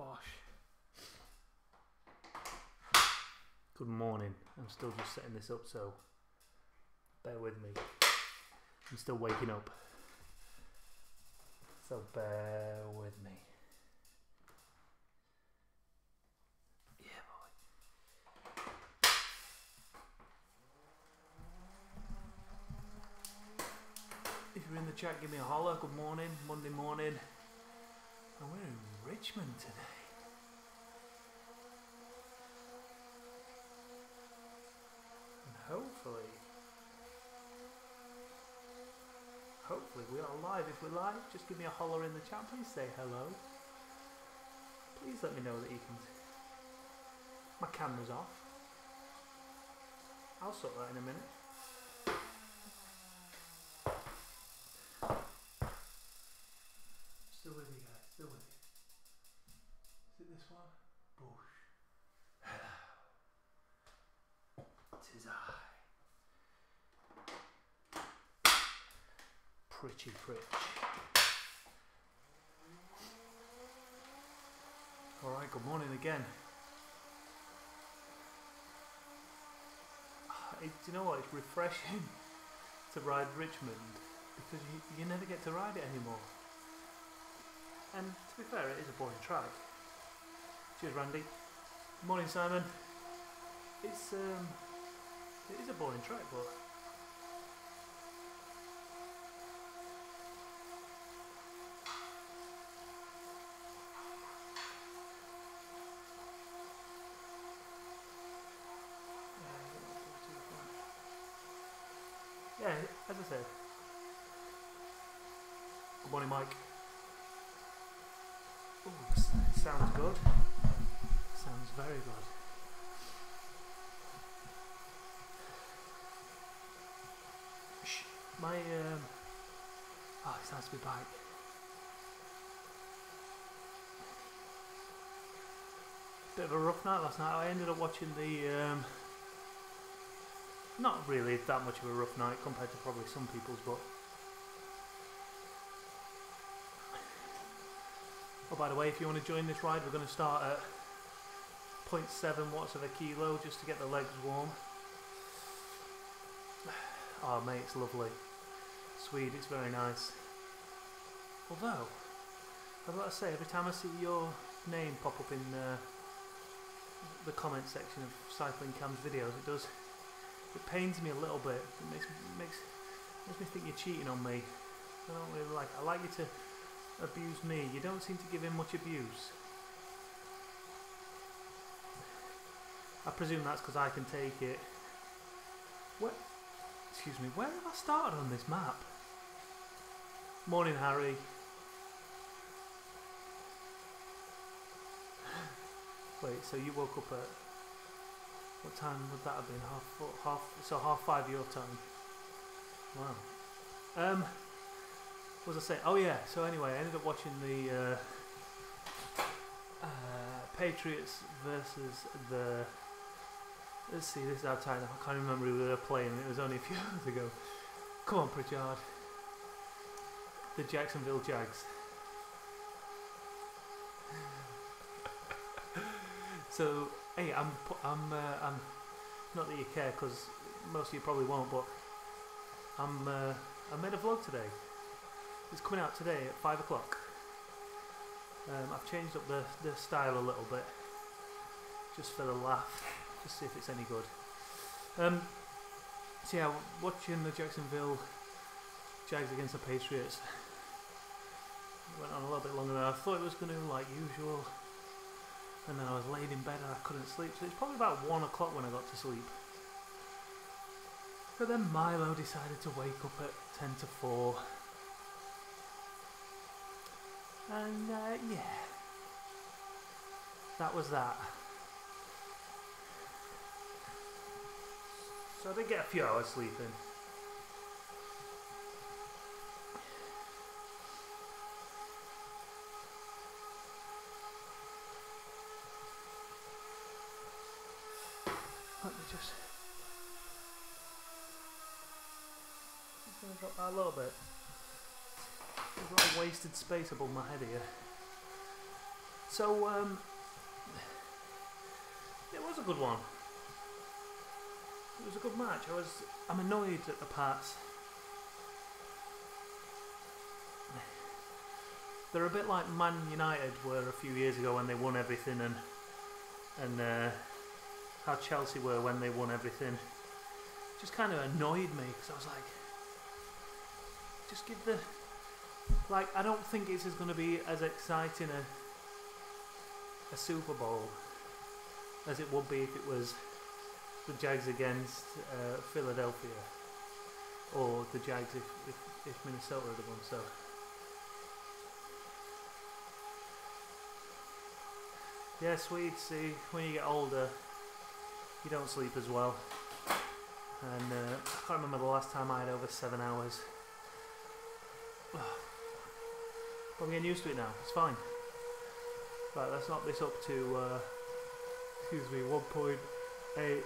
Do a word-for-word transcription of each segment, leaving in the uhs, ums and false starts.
Bosh. Good morning. I'm still just setting this up, so bear with me. I'm still waking up, so bear with me. Yeah, boy. If you're in the chat, give me a holler. Good morning, Monday morning. And we're in Richmond today. And hopefully, hopefully we are live. If we're live, just give me a holler in the chat. Please say hello. Please let me know that you can. My camera's off. I'll sort that in a minute. Still with you guys, still with you. Is it this one? Bush. Hello. Tis I. Pretty Pritch. Alright, good morning again. It, do you know what? It's refreshing to ride Richmond because you, you never get to ride it anymore. And to be fair, it is a boring track. Cheers, Randy. Morning, Simon. It's um, it is a boring track, but yeah, as I said. Good morning, Mike. Ooh, sounds good. Sounds very good. Shh. My um. Oh, it's nice to be back. Bit of a rough night last night. I ended up watching the um. Not really that much of a rough night compared to probably some people's, but. Oh, by the way, if you want to join this ride, we're going to start at zero point seven watts of a kilo just to get the legs warm. Oh, mate, it's lovely. Sweet, it's very nice. Although, I've got to say, every time I see your name pop up in uh, the comment section of Cycling Cam's videos, it does. It pains me a little bit. It makes makes makes me think you're cheating on me. I don't really like. I like you to abuse me. You don't seem to give him much abuse. I presume that's because I can take it. What? Excuse me. Where have I started on this map? Morning, Harry. Wait. So you woke up at what time would that have been? Half four, half. So half five your time. Wow. Um. What was I saying? Oh yeah, so anyway, I ended up watching the uh, uh, Patriots versus the, let's see, this is our time, I can't remember who they were playing, it was only a few hours ago. Come on, Pritchard. The Jacksonville Jags. So, hey, I'm, I'm, uh, I'm, not that you care, because most of you probably won't, but I'm, uh, I made a vlog today. It's coming out today at five o'clock. Um, I've changed up the, the style a little bit, just for the laugh, just see if it's any good. Um, so yeah, watching the Jacksonville Jags against the Patriots. It went on a little bit longer than I thought it was going to, like usual. And then I was laid in bed and I couldn't sleep, so it's probably about one o'clock when I got to sleep. But then Milo decided to wake up at ten to four. And uh, yeah, that was that. So I did get a few hours sleeping. Let me just, just gonna drop that a little bit. There's a lot of wasted space above my head here. So, um, it was a good one. It was a good match. I was, I'm annoyed at the Pats. They're a bit like Man United were a few years ago when they won everything, and and uh, how Chelsea were when they won everything. Just kind of annoyed me because I was like, just give the, like, I don't think it's going to be as exciting a a Super Bowl as it would be if it was the Jags against uh, Philadelphia, or the Jags if, if, if Minnesota had won. So yeah, Swedes, see, when you get older, you don't sleep as well. And uh, I can't remember the last time I had over seven hours. But I'm getting used to it now, it's fine. Right, let's knock this up to, uh, excuse me, one point eight.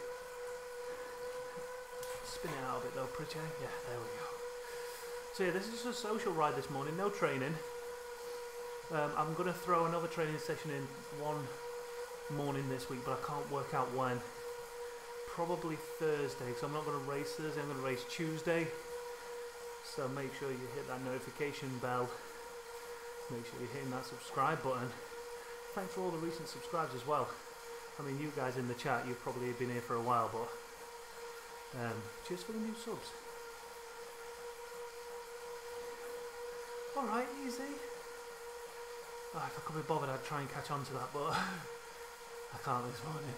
Spin it out a bit though, pretty. Yeah, there we go. So yeah, this is just a social ride this morning, no training. Um, I'm going to throw another training session in one morning this week, but I can't work out when. Probably Thursday, because I'm not going to race Thursday, I'm going to race Tuesday. So make sure you hit that notification bell. Make sure you're hitting that subscribe button. Thanks for all the recent subscribes as well. I mean, you guys in the chat, you've probably been here for a while, but um, cheers for the new subs. Alright, easy. Oh, if I could be bothered, I'd try and catch on to that, but I can't this morning.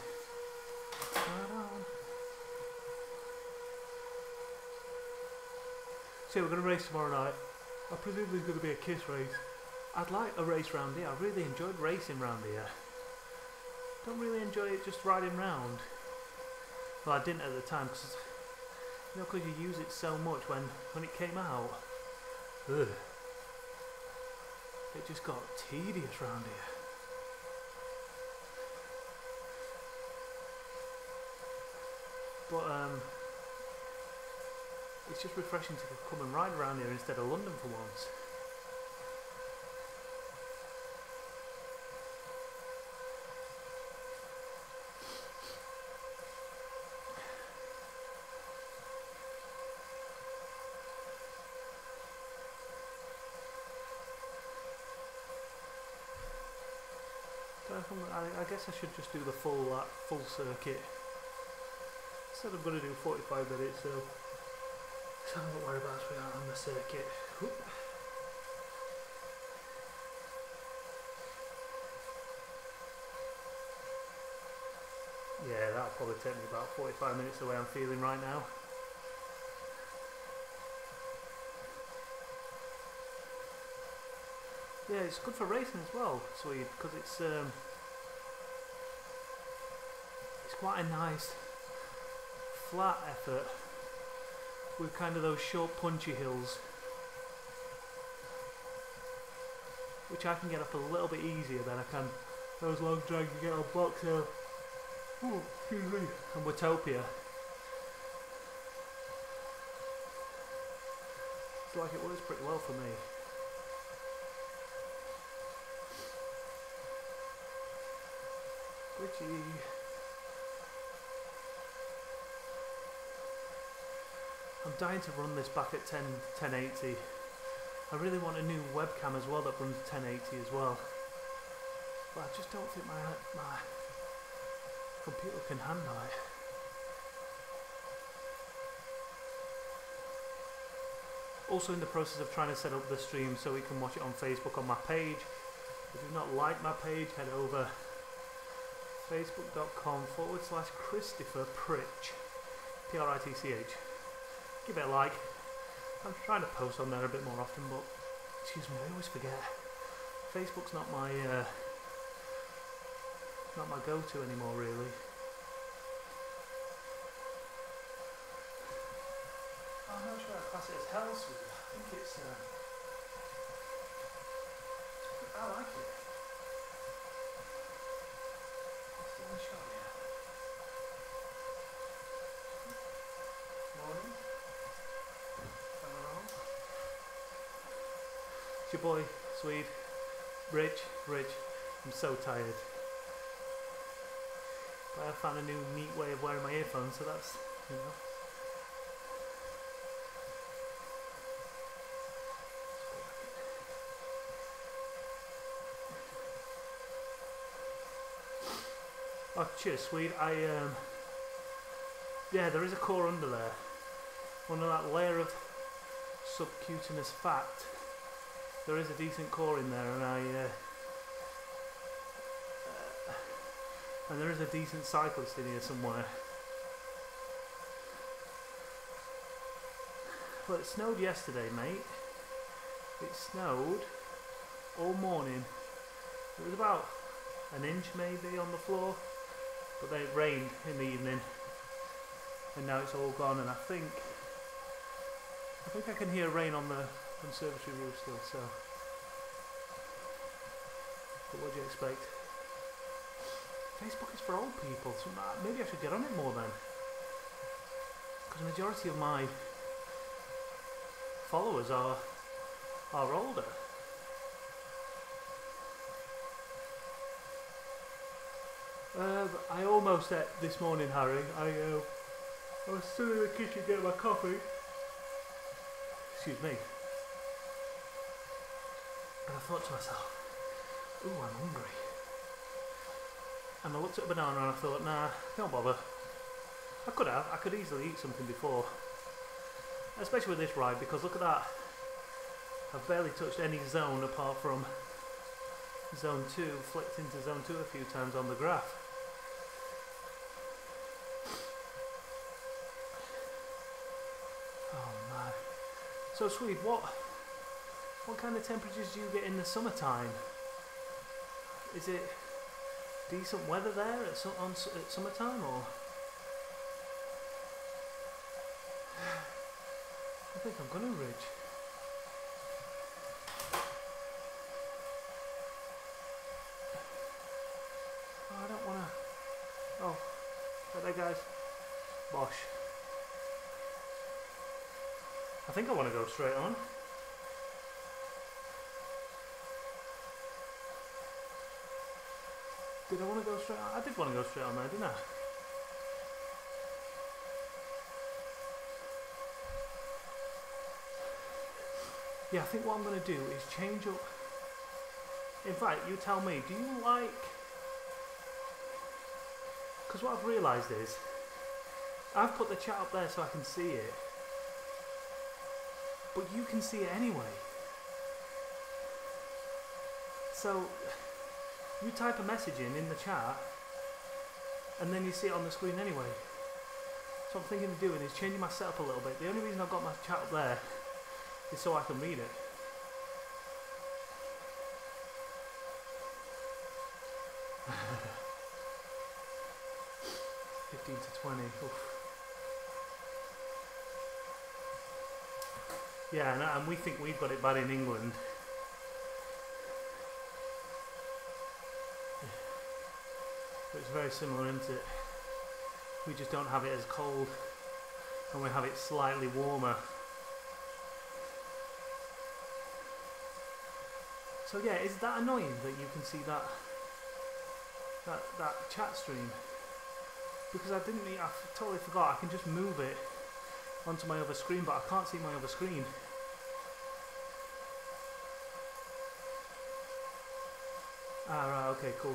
So we're going to race tomorrow night. I presume there's going to be a kiss race. I'd like a race round here. I really enjoyed racing round here. Don't really enjoy it just riding round. Well, I didn't at the time because, you know, because you use it so much when when it came out. Ugh. It just got tedious round here. But um, it's just refreshing to come and ride around here instead of London for once. I, I guess I should just do the full uh, full circuit. Said I'm going to do forty-five minutes, so so I'm not worried about we are on the circuit. Whoop. Yeah, that'll probably take me about forty-five minutes the way I'm feeling right now. Yeah, it's good for racing as well, Swede, because it's um, it's quite a nice flat effort with kind of those short punchy hills, which I can get up a little bit easier than I can those long drags you get on Box Hill. Oh, excuse me. And Watopia. It's like it works pretty well for me. Bridgie. I'm dying to run this back at ten eighty. I really want a new webcam as well that runs ten eighty as well. But I just don't think my my computer can handle it. Also in the process of trying to set up the stream so we can watch it on Facebook on my page. If you've not liked my page, head over facebook.com forward slash Christopher Pritch. P R I T C H. Give it a like. I'm trying to post on there a bit more often, but excuse me, I always forget. Facebook's not my uh, not my go-to anymore, really. I'm not sure I class it as hell sweet. I think it's. Uh, I like it. Still in shot, yeah. Morning. It's your boy, Swede, Rich, Rich, I'm so tired. But I found a new neat way of wearing my earphones, so that's, you know. Oh, cheers, sweet. I, um, yeah, there is a core under there. Under that layer of subcutaneous fat, there is a decent core in there, and I, uh, uh, and there is a decent cyclist in here somewhere. Well, it snowed yesterday, mate. It snowed all morning. It was about an inch maybe on the floor, but then it rained in the evening, and now it's all gone. And I think, I think I can hear rain on the conservatory roof still. So, but what do you expect? Facebook is for old people, so maybe I should get on it more then, because the majority of my followers are are older. Uh, I almost ate this morning, Harry. I uh, I was still in the kitchen getting my coffee. Excuse me. And I thought to myself, ooh, I'm hungry. And I looked at a banana and I thought, nah, don't bother. I could have. I could easily eat something before. Especially with this ride, because look at that. I've barely touched any zone apart from zone two, flicked into zone two a few times on the graph. Oh man. So sweet, what what kind of temperatures do you get in the summertime? Is it decent weather there at, su on, at summertime, or? I think I'm gonna ridge. Oh, I don't wanna. Oh, right there, guys. Bosh. I think I want to go straight on. Did I want to go straight on? I did want to go straight on there, didn't I? Yeah, I think what I'm going to do is change up. In fact, you tell me, do you like... Because what I've realised is, I've put the chat up there so I can see it. But you can see it anyway. So, you type a message in in the chat, and then you see it on the screen anyway. So what I'm thinking of doing is changing my setup a little bit. The only reason I've got my chat up there is so I can read it. fifteen to twenty. Oof. Yeah, and, and we think we've got it bad in England. But it's very similar, isn't it? We just don't have it as cold, and we have it slightly warmer. So yeah, is that annoying that you can see that that that chat stream? Because I didn't, I totally forgot. I can just move it onto my other screen, but I can't see my other screen. Ah, right, okay, cool.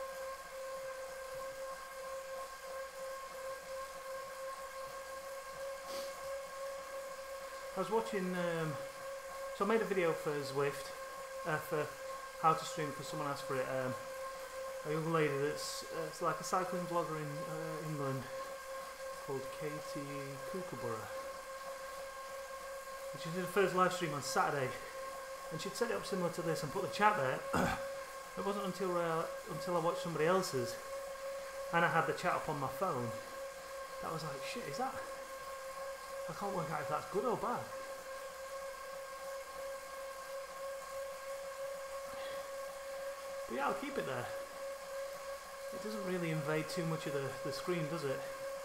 I was watching, um, so I made a video for Zwift, uh, for how to stream, because someone asked for it. Um, a young lady that's uh, it's like a cycling vlogger in uh, England called Katie Kookaburra. And she did the first live stream on Saturday, and she'd set it up similar to this and put the chat there. It wasn't until uh, until I watched somebody else's, and I had the chat up on my phone, that I was like, shit, is that? I can't work out if that's good or bad. But yeah, I'll keep it there. It doesn't really invade too much of the, the screen, does it?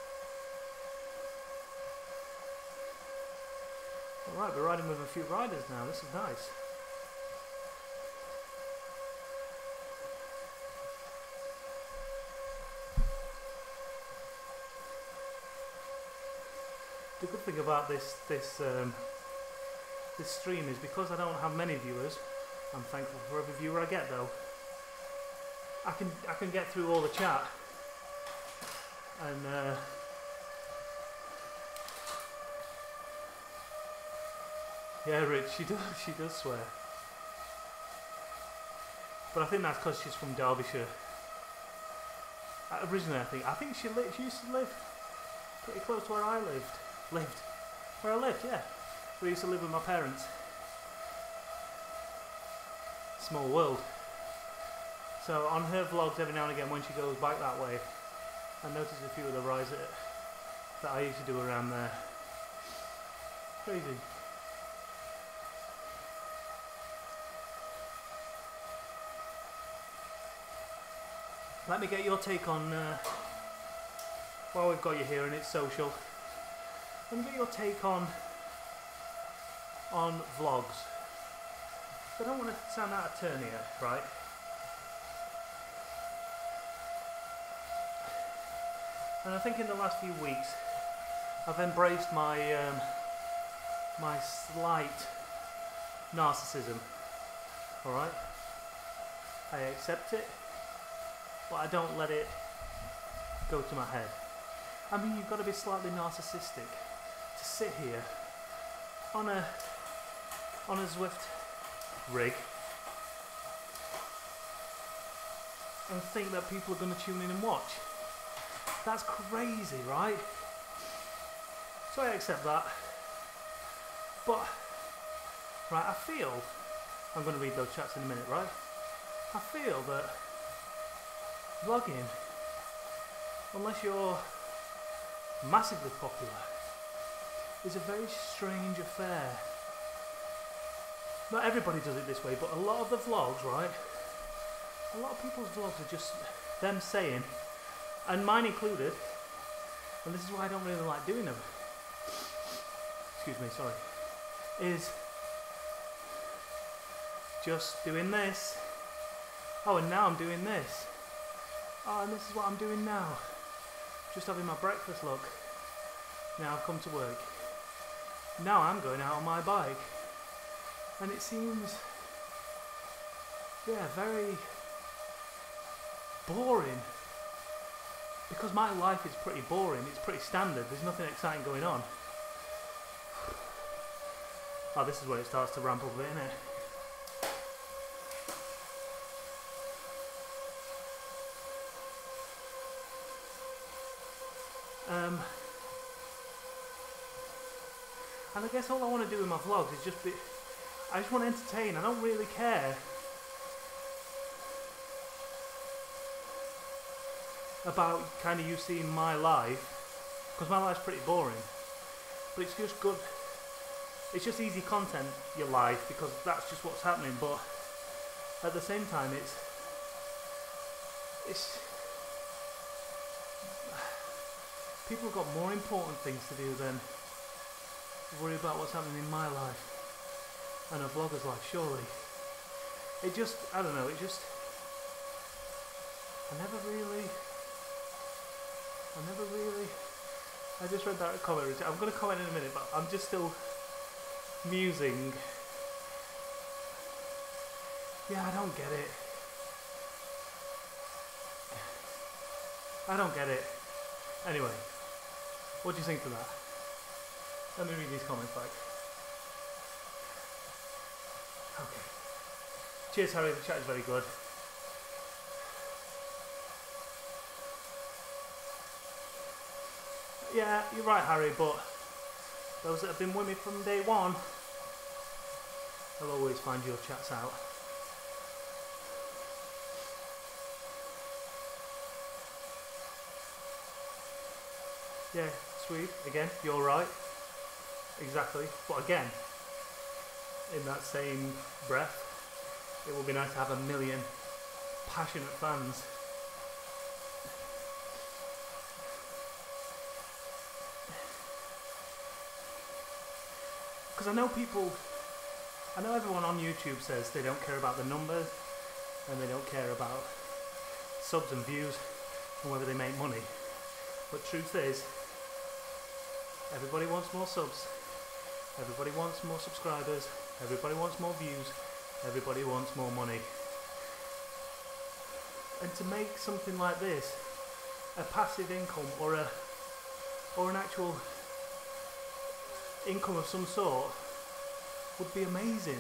Alright, we're riding with a few riders now, this is nice. the good thing about this this um, this stream is because I don't have many viewers. I'm thankful for every viewer I get though. I can I can get through all the chat and uh, yeah, Rich, she does she does swear, but I think that's because she's from Derbyshire. Uh, originally, I think I think she li she used to live pretty close to where I lived. Lived where I lived, yeah. We used to live with my parents. Small world. So on her vlogs, every now and again, when she goes back that way, I notice a few of the rides that, that I used to do around there. Crazy. Let me get your take on, uh, while we've got you here and it's social, let me get your take on, on vlogs. I don't want to sound out of turn here, right? And I think in the last few weeks, I've embraced my, um, my slight narcissism, alright? I accept it, but I don't let it go to my head. I mean, you've got to be slightly narcissistic to sit here on a, on a Zwift rig and think that people are going to tune in and watch. That's crazy, right? So I accept that. But, right, I feel, I'm going to read those chats in a minute, right? I feel that vlogging, unless you're massively popular, is a very strange affair. Not everybody does it this way, but a lot of the vlogs, right? A lot of people's vlogs are just them saying, and mine included, and this is why I don't really like doing them. Excuse me, sorry. Is just doing this. Oh, and now I'm doing this. Oh, and this is what I'm doing now. Just having my breakfast, look. Now I've come to work. Now I'm going out on my bike. And it seems, yeah, very boring. Because my life is pretty boring. It's pretty standard. There's nothing exciting going on. Oh, this is where it starts to ramp up a bit, isn't it? Um, and I guess all I want to do with my vlogs is just be, I just want to entertain. I don't really care about kind of you seeing my life, because my life's pretty boring, but it's just good, it's just easy content, your life, because that's just what's happening. But at the same time, it's it's people have got more important things to do than worry about what's happening in my life and a vlogger's life, surely. It just, I don't know, it just, I never really, I never really, I just read that comment, I'm going to comment in a minute, but I'm just still musing. Yeah, I don't get it. I don't get it. Anyway, what do you think of that? Let me read these comments back. Okay. Cheers, Harry, the chat is very good. Yeah, you're right, Harry, but those that have been with me from day one, I'll always find your chats out. Yeah, sweet. Again, you're right. Exactly. But again, in that same breath, it would be nice to have a million passionate fans. Because I know people, I know everyone on YouTube says they don't care about the numbers and they don't care about subs and views and whether they make money. But truth is, Everybody wants more subs. Everybody wants more subscribers. Everybody wants more views. Everybody wants more money. And to make something like this a passive income or a or an actual income of some sort would be amazing.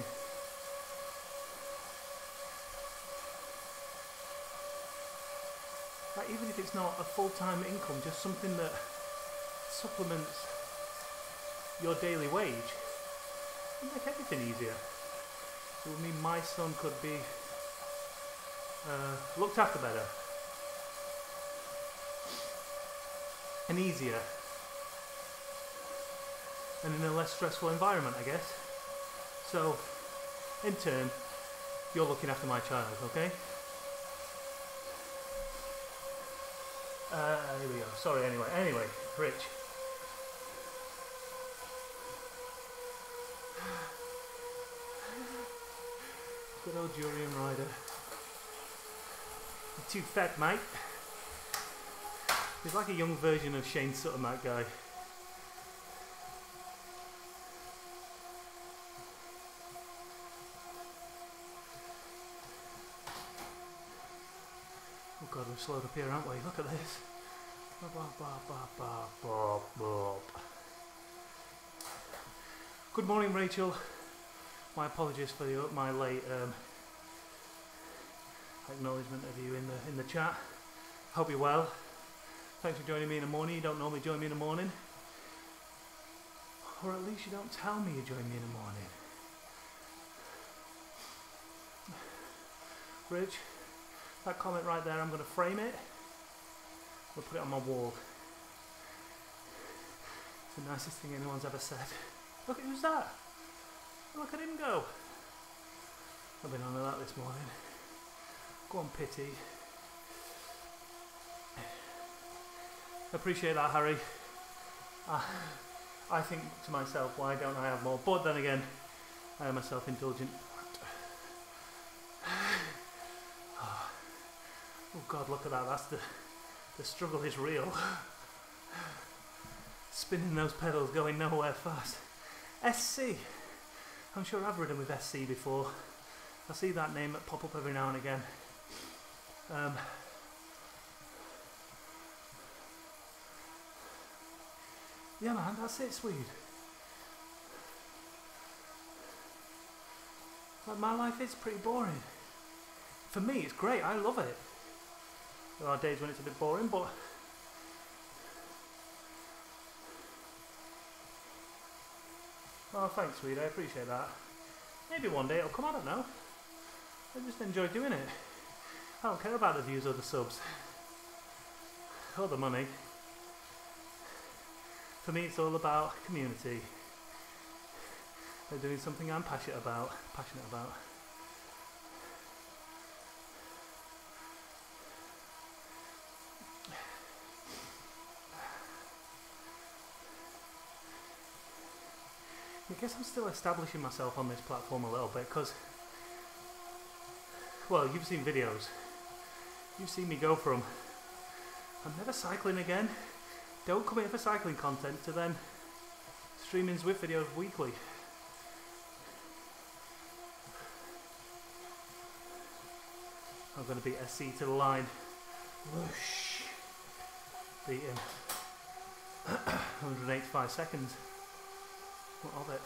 Like, even if it's not a full-time income, just something that supplements your daily wage, it would make everything easier. It would mean my son could be uh, looked after better and easier and in a less stressful environment, I guess. So, in turn, you're looking after my child, okay? Uh, here we go. Sorry, anyway. Anyway, Rich. Good old Jurian Rider. You're too fat, mate. He's like a young version of Shane Sutton, that guy. Oh god, we've slowed up here, aren't we? Look at this. Bop, bop, bop, bop, bop, bop, bop. Good morning, Rachel. My apologies for the, my late um, acknowledgement of you in the in the chat. Hope you're well. Thanks for joining me in the morning. You don't normally join me in the morning, or at least you don't tell me you join me in the morning. Rich, that comment right there, I'm going to frame it. We'll put it on my wall. It's the nicest thing anyone's ever said. Look, who's that? Look at him go. I've been on to that this morning. Go on, Pity. Appreciate that, Harry. Uh, I think to myself, why don't I have more? But then again, I am a self-indulgent. Oh God, look at that. That's the the struggle is real. Spinning those pedals, going nowhere fast. S C. I'm sure I've ridden with S C before. I see that name pop up every now and again. Um, yeah, man, that's it, Swede. Like, my life is pretty boring. For me, it's great. I love it. There are days when it's a bit boring, but oh, thanks, sweet. I appreciate that. Maybe one day it'll come. I don't know. I just enjoy doing it. I don't care about the views or the subs or the money. For me, it's all about community. They're doing something I'm passionate about. Passionate about. I guess I'm still establishing myself on this platform a little bit because, well, you've seen videos. You've seen me go from I'm never cycling again, don't come here for cycling content, to then streaming Zwift videos weekly. I'm going to beat S C to the line. Whoosh. Beat him. one hundred eighty-five seconds. What of it?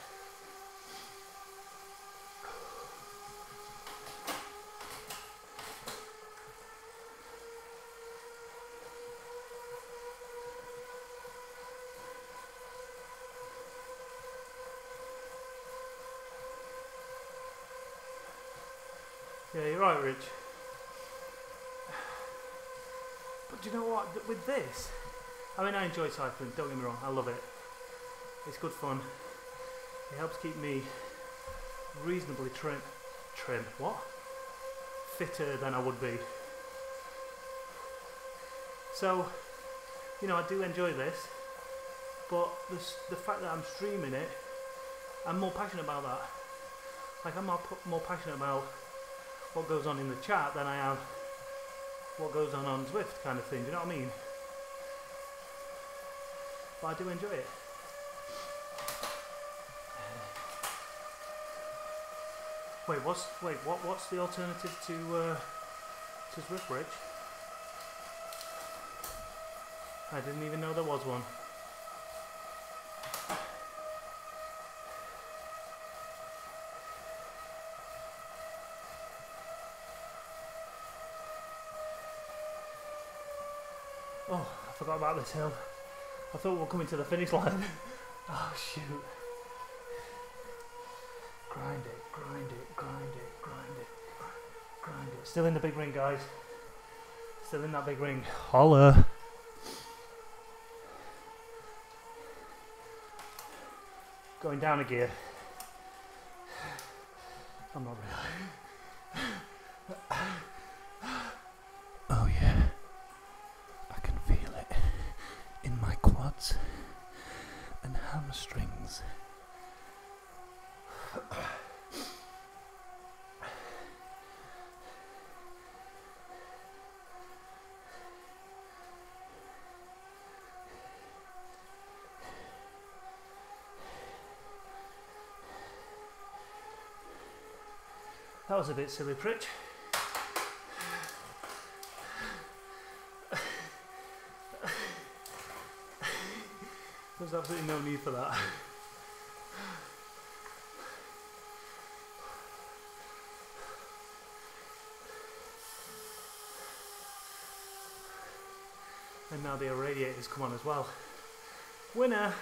Yeah, you're right, Rich. But do you know what? With this, I mean, I enjoy cycling, don't get me wrong, I love it. It's good fun. It helps keep me reasonably trim. Trim? What? Fitter than I would be. So, you know, I do enjoy this, but this, the fact that I'm streaming it, I'm more passionate about that. Like, I'm more, more passionate about what goes on in the chat than I am what goes on on Zwift, kind of thing. Do you know what I mean? But I do enjoy it. Wait, what's wait what what's the alternative to uh, to Swiftbridge? I didn't even know there was one. Oh, I forgot about this hill. I thought we were coming to the finish line. Oh shoot. Grind it, grind it, grind it, grind it, grind it. Still in the big ring, guys. Still in that big ring. Holla. Going down a gear. I'm not really. Oh yeah. I can feel it in my quads and hamstrings. That was a bit silly, Pritch. There's absolutely no need for that. And now the irradiators come on as well. Winner!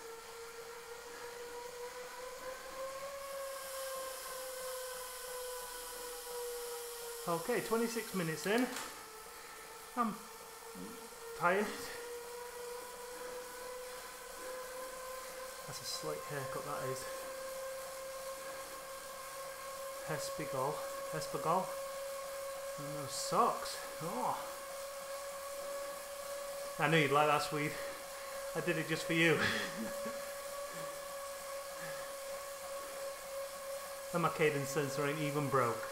Okay, twenty-six minutes in. I'm tired. That's a slight haircut, that is. Hespigol. Hespigol. And those socks. Oh. I knew you'd like that, Swede. I did it just for you. And my cadence sensor ain't even broke.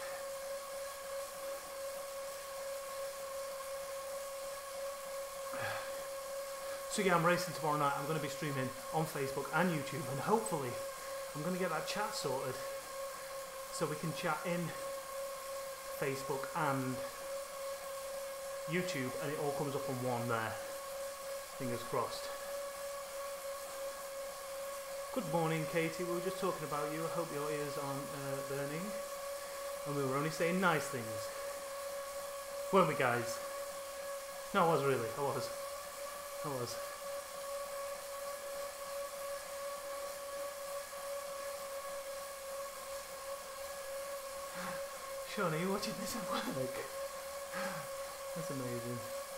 So yeah, I'm racing tomorrow night. I'm going to be streaming on Facebook and YouTube, and hopefully I'm going to get that chat sorted so we can chat in Facebook and YouTube and it all comes up on one there. Fingers crossed. Good morning, Katie. We were just talking about you. I hope your ears aren't uh, burning. And we were only saying nice things. Weren't we, guys? No, I was really. I was. I was. Sean, are you watching this at work? That's amazing.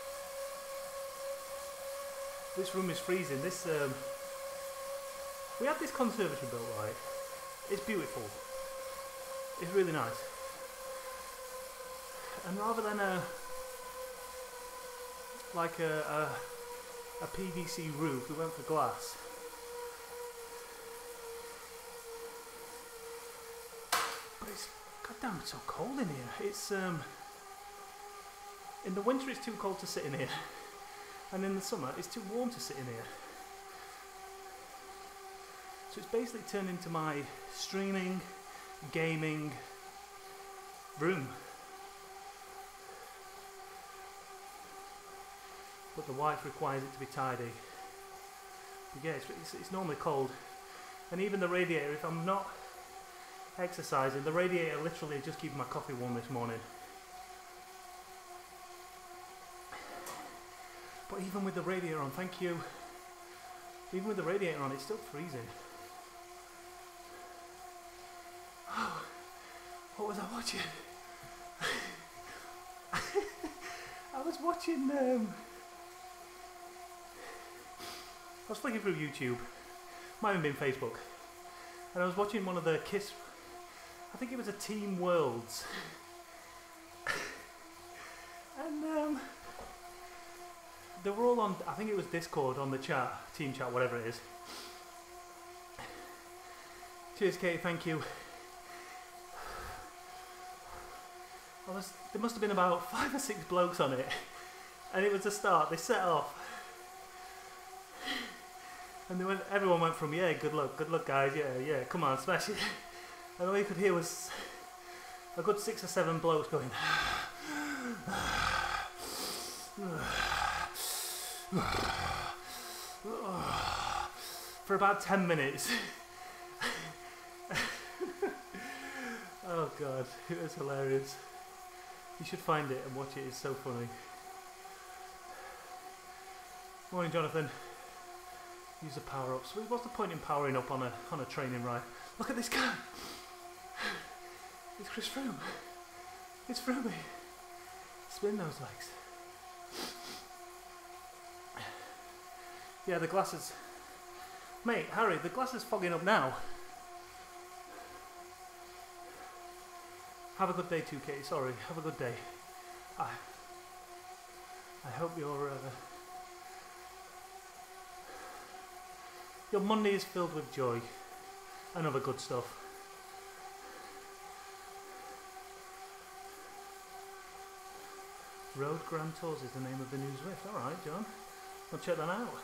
This room is freezing. This um, we had this conservatory built, right? It's beautiful. It's really nice. And rather than a like a, a, a P V C roof, we went for glass. But it's goddamn, it's so cold in here. It's um in the winter it's too cold to sit in here, and in the summer it's too warm to sit in here. So it's basically turned into my streaming, gaming room. But the wife requires it to be tidy. But yeah, it's, it's, it's normally cold. And even the radiator, if I'm not exercising, the radiator literally just keeps my coffee warm this morning. But even with the radiator on, thank you. Even with the radiator on, it's still freezing. Oh, what was I watching? I was watching, um, I was flicking through YouTube, might have been Facebook, and I was watching one of the Kiss, I think it was a Team Worlds, and um, they were all on, I think it was Discord, on the chat, team chat, whatever it is. Cheers, Kate, thank you. I was, there must have been about five or six blokes on it, and it was the start. They set off, and they went, everyone went from, yeah, good luck, good luck guys, yeah, yeah, come on, smash it. And all you could hear was a good six or seven blokes going for about ten minutes. Oh god, it was hilarious. You should find it and watch it, it's so funny. Morning, Jonathan. Use the power up. So what's the point in powering up on a on a training ride? Look at this guy! It's Chris Froome. It's Froome. Spin those legs. Yeah, the glasses. Mate, Harry, the glass is fogging up now. Have a good day too, Katie. Sorry. Have a good day. I, I hope your uh, your Monday is filled with joy and other good stuff. Road Grand Tours is the name of the new Zwift. All right, John. I'll check that out.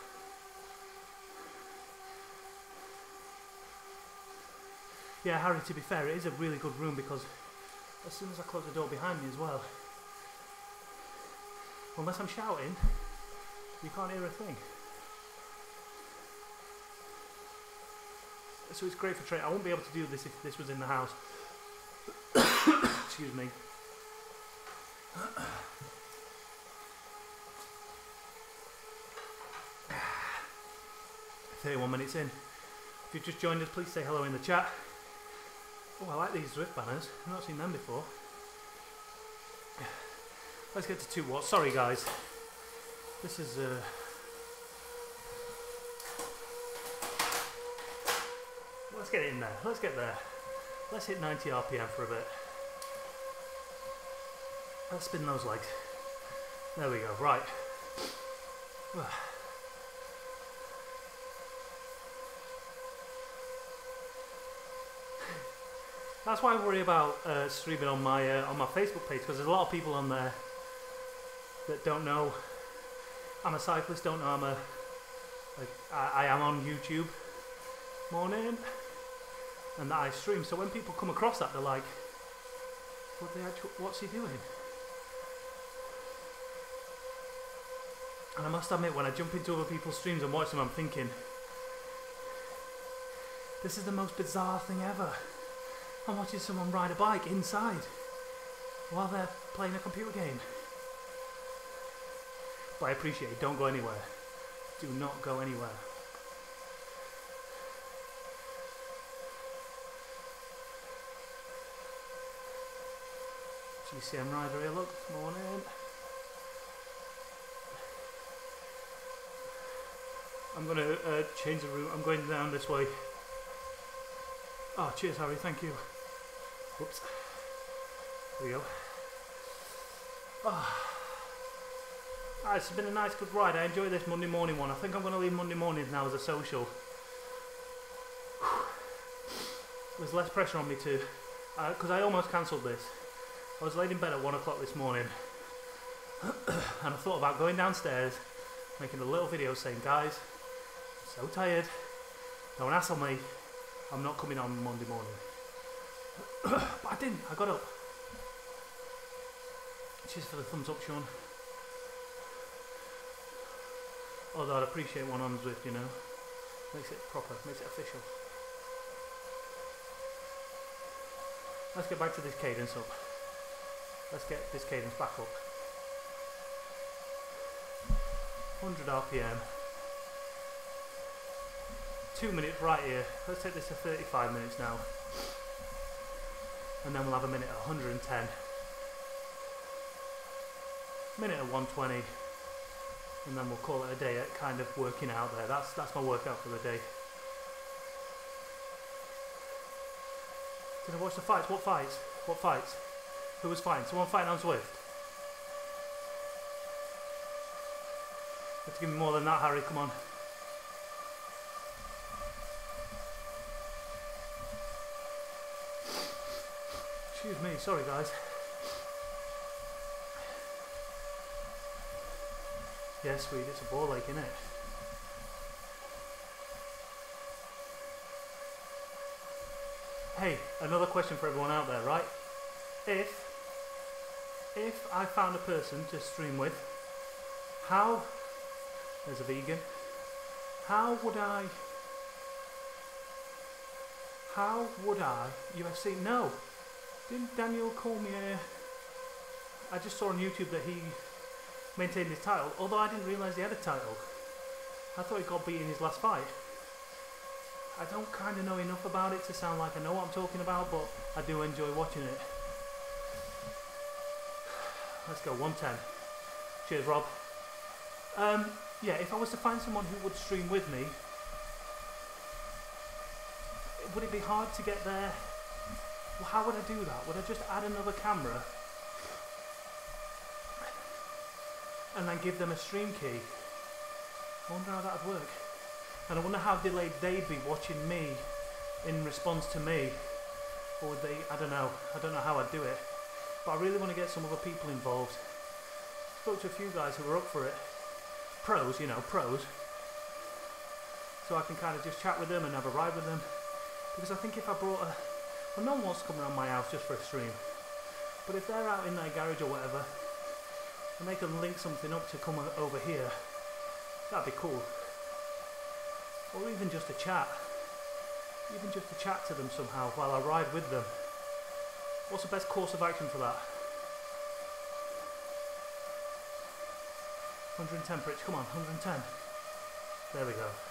Yeah, Harry, to be fair, it is a really good room because as soon as I close the door behind me as well, unless I'm shouting, you can't hear a thing. So it's great for training. I won't be able to do this if this was in the house. Excuse me. thirty-one minutes in. If you've just joined us, please say hello in the chat. Oh, I like these Zwift banners. I've not seen them before. Let's get to two watts. Sorry, guys. This is uh let's get it in there. Let's get there. Let's hit ninety R P M for a bit. Let's spin those legs. There we go. Right. That's why I worry about uh, streaming on my uh, on my Facebook page, because there's a lot of people on there that don't know I'm a cyclist, don't know I'm a like I, I am on YouTube morning, and that I stream. So when people come across that, they're like, "What the actual? What's he doing?" And I must admit, when I jump into other people's streams and watch them, I'm thinking, "This is the most bizarre thing ever." I'm watching someone ride a bike inside while they're playing a computer game. But I appreciate it. Don't go anywhere. Do not go anywhere. G C M rider here, look, morning. I'm going to uh, change the route. I'm going down this way. Oh, cheers, Harry. Thank you. Whoops. There we go. Oh. Ah, it's been a nice, good ride. I enjoy this Monday morning one. I think I'm going to leave Monday mornings now as a social. There's less pressure on me to... Because uh, I almost cancelled this. I was laid in bed at one o'clock this morning. And I thought about going downstairs, making a little video saying, guys, I'm so tired. Don't hassle me. I'm not coming on Monday morning. But I didn't. I got up. Cheers for the thumbs up, Sean. Although I'd appreciate one on Zwift, you know. Makes it proper, makes it official. Let's get back to this cadence up. Let's get this cadence back up. one hundred R P M. Two minutes right here. Let's take this to thirty-five minutes now. And then we'll have a minute at one hundred ten. Minute at one twenty. And then we'll call it a day at kind of working out there. That's that's my workout for the day. Did I watch the fights? What fights? What fights? Who was fighting? Someone fighting on Zwift? You have to give me more than that, Harry. Come on. Excuse me, sorry guys. Yeah, sweet, it's a ball lake, isn't it? Hey, another question for everyone out there, right? if if I found a person to stream with, how, there's a vegan, how would I, how would I, U F C, no, didn't Daniel Cormier, I just saw on YouTube that he maintained his title, although I didn't realise he had a title. I thought he got beat in his last fight. I don't kind of know enough about it to sound like I know what I'm talking about, but I do enjoy watching it. Let's go, one ten. Cheers, Rob. Um, yeah, if I was to find someone who would stream with me, would it be hard to get there? Well, how would I do that? Would I just add another camera and then give them a stream key? I wonder how that would work. And I wonder how delayed they'd be watching me in response to me. Or would they, I don't know. I don't know how I'd do it. But I really want to get some other people involved. Spoke to a few guys who were up for it. Pros, you know, pros. So I can kind of just chat with them and have a ride with them. Because I think if I brought a... Well, no one wants to come around my house just for a stream. But if they're out in their garage or whatever, and they can link something up to come over here, that'd be cool. Or even just a chat. Even just to chat to them somehow while I ride with them. What's the best course of action for that? one hundred ten, Pritch, come on, one hundred ten. There we go.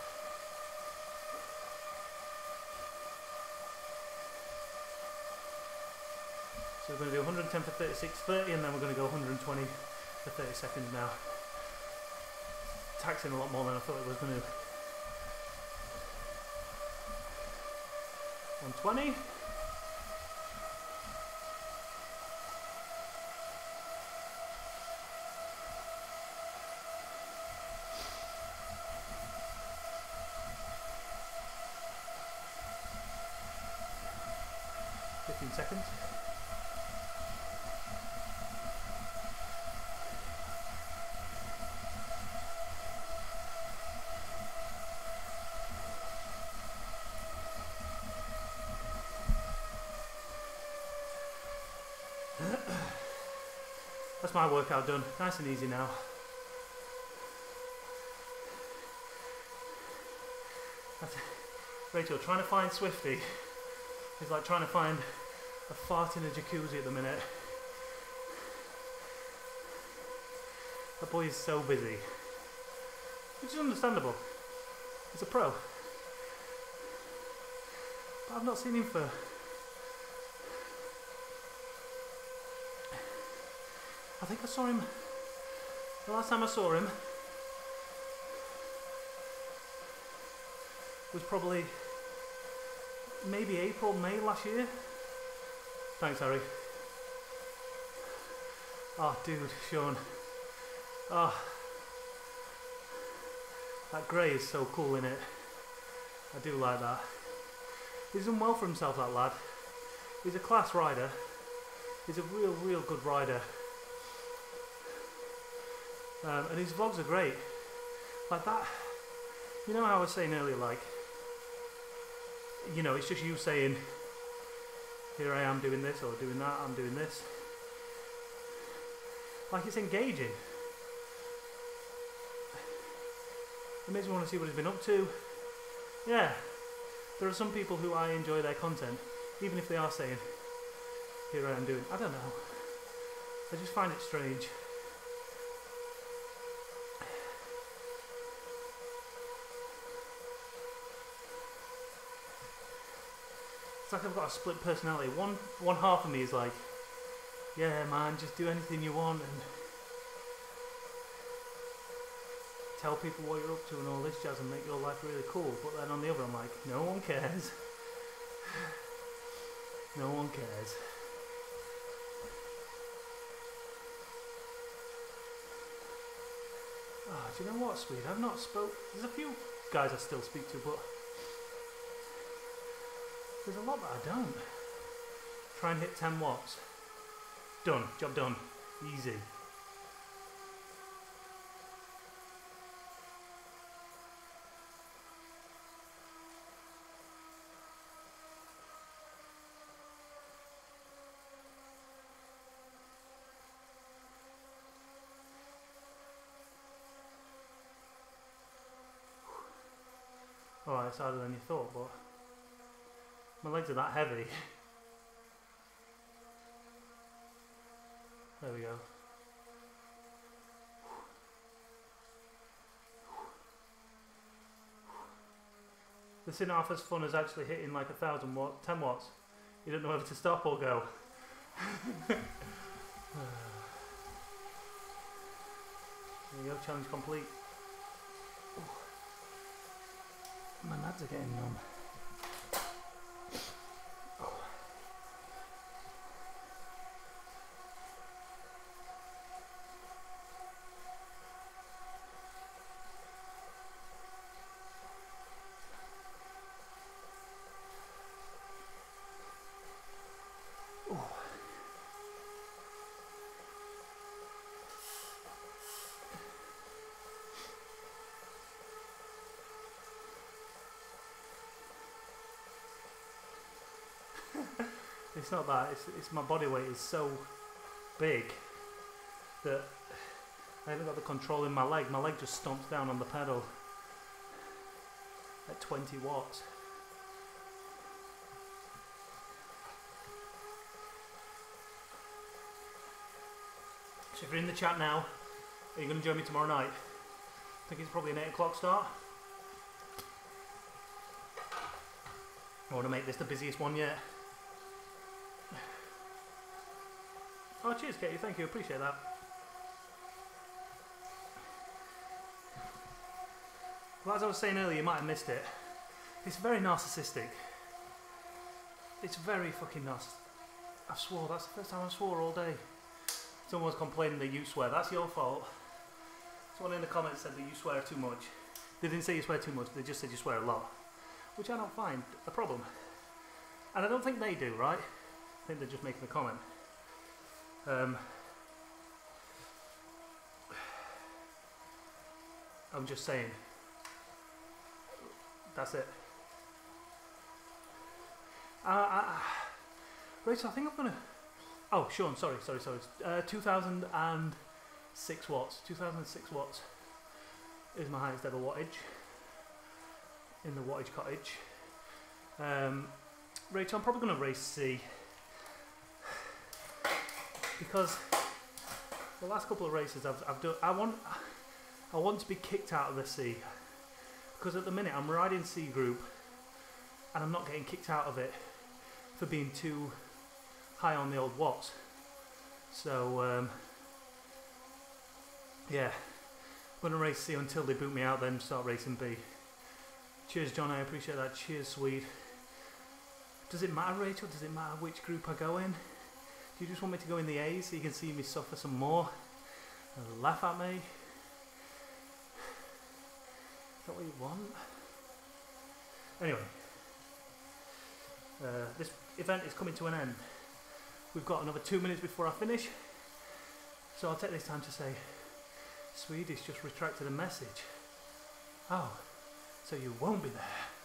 So we're going to do one hundred ten for thirty-six thirty, and then we're going to go one hundred twenty for thirty seconds now. Taxing a lot more than I thought it was going to. one twenty. fifteen seconds. That's my workout done. Nice and easy now. That's Rachel, trying to find Swifty is like trying to find a fart in a jacuzzi at the minute. That boy is so busy. Which is understandable. He's a pro. But I've not seen him for... I think I saw him... The last time I saw him was probably maybe April, May last year. Thanks, Harry. Oh, dude, Sean. Oh, that grey is so cool in it. I do like that. He's done well for himself, that lad. He's a class rider. He's a real, real good rider. Um, and his vlogs are great. Like that. You know how I was saying earlier, like, you know, it's just you saying, here I am doing this or doing that, I'm doing this. Like, it's engaging. It makes me want to see what he's been up to. Yeah. There are some people who I enjoy their content, even if they are saying, here I am doing, I don't know. I just find it strange. It's like I've got a split personality. One one half of me is like, yeah man, just do anything you want and tell people what you're up to and all this jazz and make your life really cool. But then on the other I'm like, no one cares. No one cares. Oh, do you know what, Sweet? I've not spoke. There's a few guys I still speak to, but there's a lot that I don't. Try and hit ten watts. Done. Job done. Easy. Alright, it's harder than you thought, but my legs are that heavy. There we go. This isn't half as fun as actually hitting like a thousand watt, ten watts. You don't know whether to stop or go. There you go, challenge complete. My nads are getting numb. It's not that, it's, it's my body weight is so big that I haven't got the control in my leg. My leg just stomps down on the pedal at twenty watts. So if you're in the chat now, are you going to join me tomorrow night? I think it's probably an eight o'clock start. I want to make this the busiest one yet. Oh, cheers, Katie. Thank you. Appreciate that. Well, as I was saying earlier, you might have missed it. It's very narcissistic. It's very fucking narcissistic. I swore. That's the first time I swore all day. Someone was complaining that you swear. That's your fault. Someone in the comments said that you swear too much. They didn't say you swear too much. They just said you swear a lot. Which I don't find a problem. And I don't think they do, right? I think they're just making a comment. Um, I'm just saying. That's it. Uh, uh, Rachel, I think I'm gonna. Oh, Sean, sorry, sorry, sorry. Uh, two thousand six watts. two thousand six watts is my highest ever wattage in the wattage cottage. Um, Rachel, I'm probably gonna race C. Because the last couple of races I've, I've done, I want, I want to be kicked out of the C. Because at the minute I'm riding C group, and I'm not getting kicked out of it for being too high on the old watts. So um, yeah, I'm gonna race C until they boot me out, then start racing B. Cheers, John. I appreciate that. Cheers, Swede. Does it matter, Rachel? Does it matter which group I go in? Do you just want me to go in the A's so you can see me suffer some more and laugh at me? Is that what you want? Anyway, uh, this event is coming to an end. We've got another two minutes before I finish, so I'll take this time to say, Swedish just retracted a message. Oh, so you won't be there.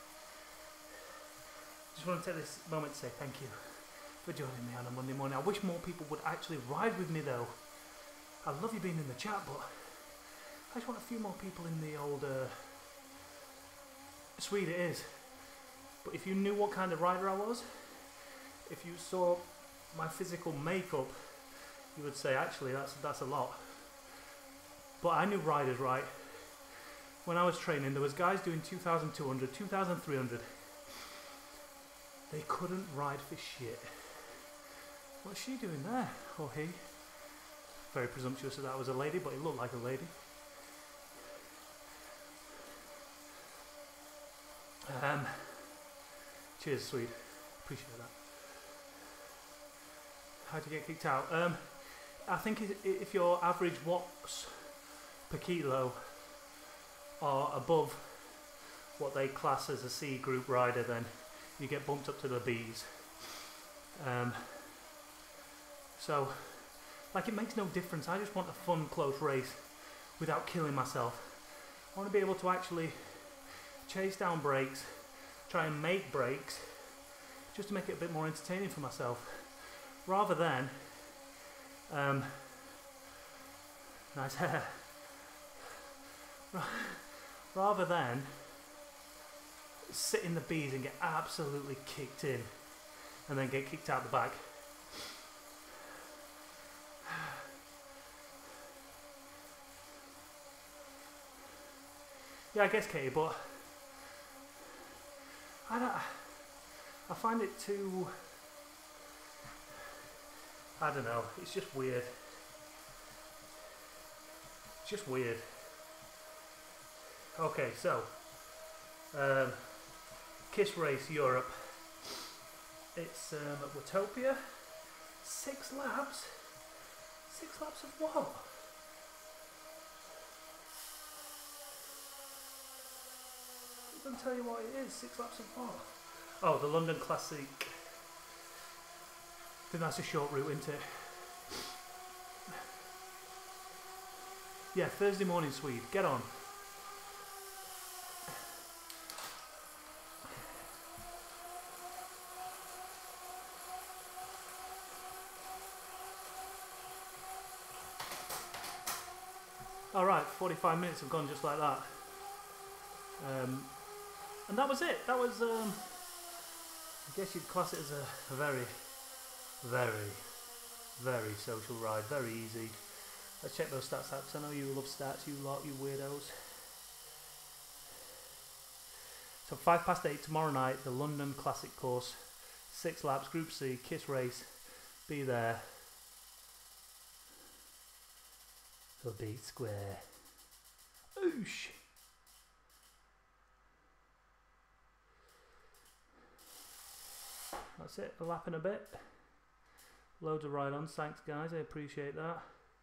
Just want to take this moment to say thank you for joining me on a Monday morning. I wish more people would actually ride with me though. I love you being in the chat, but I just want a few more people in the old uh, Swede it is. But if you knew what kind of rider I was, if you saw my physical makeup, you would say actually that's that's a lot. But I knew riders, right? When I was training, there was guys doing two thousand two hundred, two thousand three hundred. They couldn't ride for shit. What's she doing there? Or he? Very presumptuous that that was a lady, but it looked like a lady. Um, cheers, Swede. Appreciate that. How'd you get kicked out? Um, I think if your average watts per kilo are above what they class as a C group rider, then you get bumped up to the B's. Um, so, like, it makes no difference. I just want a fun, close race without killing myself. I want to be able to actually chase down breaks, try and make breaks, just to make it a bit more entertaining for myself, rather than um, nice hair. Rather than sit in the B's and get absolutely kicked in, and then get kicked out the back. Yeah, I guess, Katie, but I don't. I find it too. I don't know. It's just weird. It's just weird. Okay, so um, Kiss Race Europe. It's um, at Watopia. Six laps. Six laps of what? I can tell you what it is. Six laps of what? Oh, the London Classic. I think that's a short route, isn't it? Yeah, Thursday morning, Swede. Get on. Alright, forty-five minutes have gone just like that. Um, and that was it. That was, um, I guess you'd class it as a, a very, very, very social ride. Very easy. Let's check those stats out, because I know you love stats, you lot, you weirdos. So five past eight tomorrow night, the London Classic course. Six laps, Group C, Kiss Race. Be there. The Beat Square. Oosh! That's it, a lap and a bit. Loads of ride-ons, thanks guys, I appreciate that.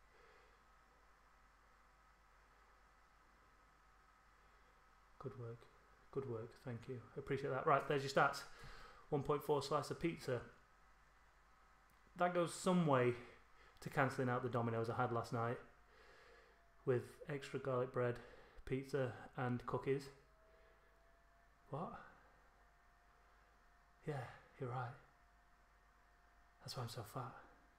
Good work, good work, thank you, I appreciate that. Right, there's your stats. one point four slice of pizza. That goes some way to cancelling out the Domino's I had last night with extra garlic bread, pizza and cookies. What? Yeah, you're right. That's why I'm so fat.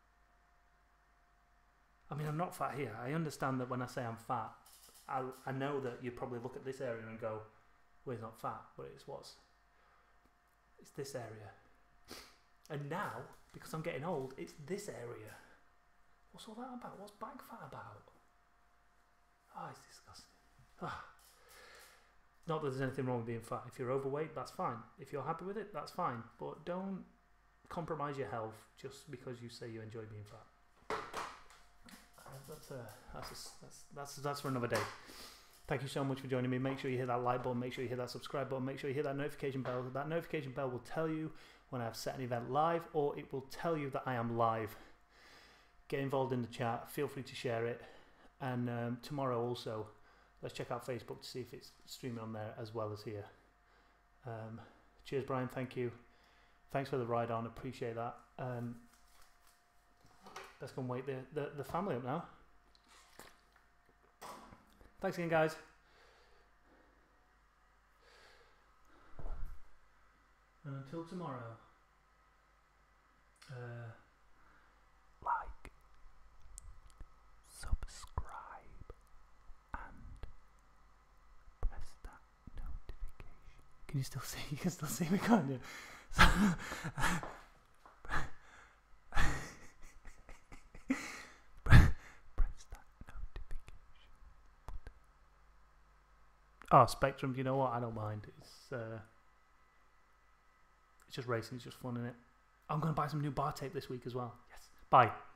I mean, I'm not fat here. I understand that when I say I'm fat, I, I know that you probably look at this area and go, well, he's not fat, but it's what's, it's this area. And now, because I'm getting old, it's this area. What's all that about? What's back fat about? Oh, it's disgusting. Ah. Not that there's anything wrong with being fat. If you're overweight, that's fine. If you're happy with it, that's fine. But don't compromise your health just because you say you enjoy being fat. That's, a, that's, a, that's, that's, that's for another day. Thank you so much for joining me. Make sure you hit that like button. Make sure you hit that subscribe button. Make sure you hit that notification bell. That notification bell will tell you when I've set an event live, or it will tell you that I am live. Get involved in the chat. Feel free to share it. And um, tomorrow also, let's check out Facebook to see if it's streaming on there as well as here. Um, cheers, Brian. Thank you. Thanks for the ride on. Appreciate that. Um, let's go and wake the, the, the family up now. Thanks again, guys. And until tomorrow, uh, like, subscribe, and press that notification. Can you still see? You can still see me, can't you? Press that notification button. Oh, Spectrum, you know what? I don't mind. It's uh, it's just racing. It's just fun, isn't it? I'm going to buy some new bar tape this week as well. Yes. Bye.